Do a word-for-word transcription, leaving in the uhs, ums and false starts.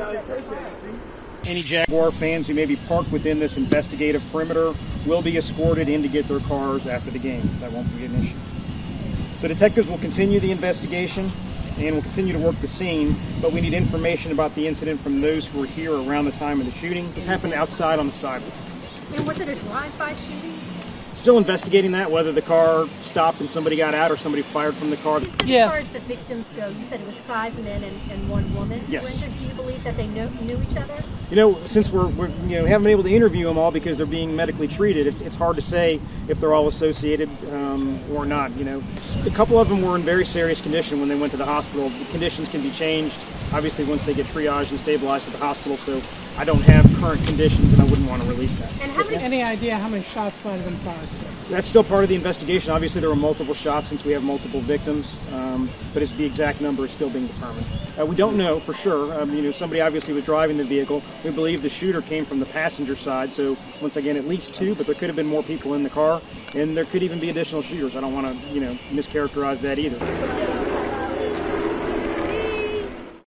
Any Jaguar fans who may be parked within this investigative perimeter will be escorted in to get their cars after the game. That won't be an issue. So detectives will continue the investigation and will continue to work the scene, but we need information about the incident from those who were here around the time of the shooting. This happened outside on the sidewalk. And was it a drive-by shooting? Still investigating that, whether the car stopped and somebody got out or somebody fired from the car. Yes. As far as the victims go, you said it was five men and, and one woman. Yes. Brenda, do you believe that they know, knew each other? You know, since we're, we're you know haven't been able to interview them all because they're being medically treated, it's it's hard to say if they're all associated um, or not. You know, a couple of them were in very serious condition when they went to the hospital. The conditions can be changed, obviously, once they get triaged and stabilized at the hospital. So I don't have current conditions, and I wouldn't want to release that. And how many, any idea how many shots might have been fired? That's still part of the investigation. Obviously, there were multiple shots since we have multiple victims, um, but it's the exact number is still being determined. Uh, we don't know for sure. Um, you know, somebody obviously was driving the vehicle. We believe the shooter came from the passenger side. So once again, at least two, but there could have been more people in the car, and there could even be additional shooters. I don't want to, you know, mischaracterize that either.